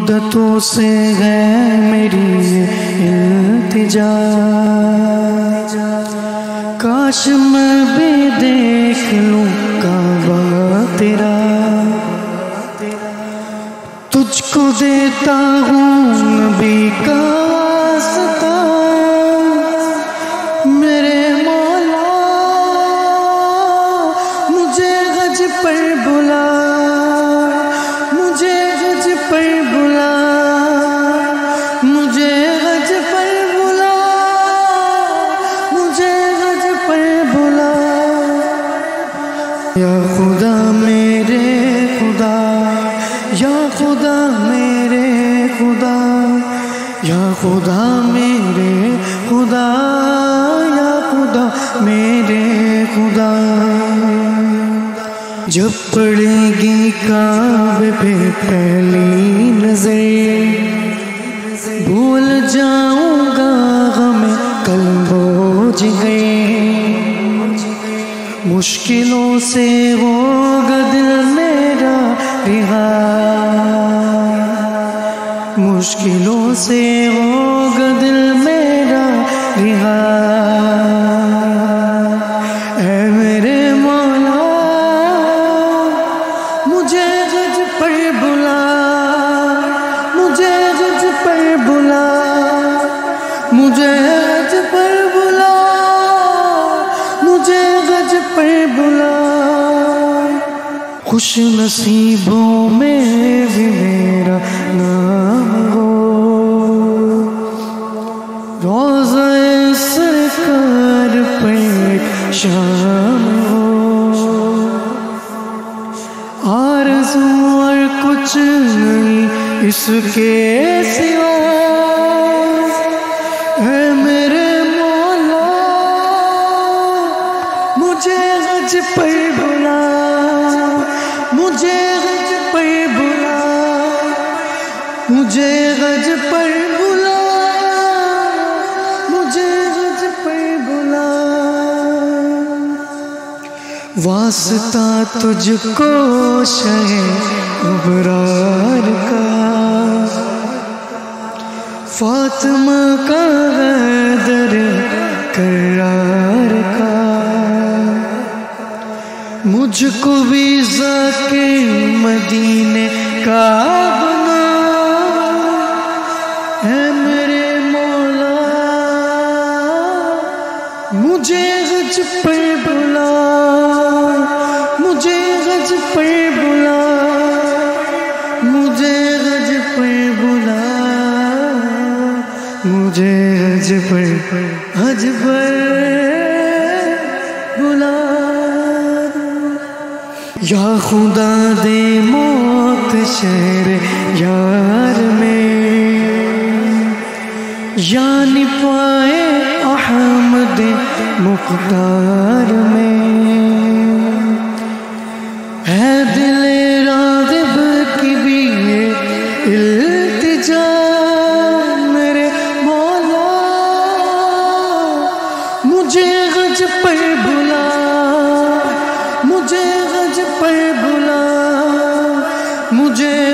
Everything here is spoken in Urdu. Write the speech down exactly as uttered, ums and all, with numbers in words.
مدتوں سے ہے میری یہ التجا، کاش میں بھی دیکھ لوں کعبہ تیرا، تجھ کو دیتا ہوں نبی کا واسطہ، میرے مولا مجھے غج پر بلا، مجھے غج پر بلا، مجھے غج پر بلا، مجھے غج پر بلا، یا خدا میرے خدا، یا خدا میرے خدا، یا خدا میرے خدا، یا خدا میرے خدا، جب پڑے گی کعبے پہ پہلی نظر، بھول جاؤں گا غم قلب و جگر، مشکلوں سے ہوگا دل میرا رہا، مشکلوں سے ہوگا دل میرا رہا، اے میرے مولا مجھے غج پر بلا، مجھے غج پر بلا، مجھے غج پر بلا، مجھے غج پر بلا، خوش نصیبوں میں بھی میرا نام ہو، روضہ سرکار پر ایک شام ہو، آرزو اور کچھ نہیں اس کے سوا، اے میرے مولا مجھے غج پر بلا، مجھے غج پر بلا، مجھے غج پر بلا، مجھے غج پر بلا، واسطہ تجھ کو شہ ابرار کا، فاطمہ کا حیدر کرار کا، مجھ کو بھی ذاکر مدینے کا بنا، اے میرے مولا مجھے غج پر بلا، مجھے غج پر بلا، مجھے غج پر بلا، مجھے حج پر حج پر بلا، یا خدا دے موت شہر یار میں، یعنی پائے احمد مقدار میں، ہے دل راغب کی بھی یہ التجا، میرے مولا مجھے غج پر بلا، مجھے غج پر بلا، مجھے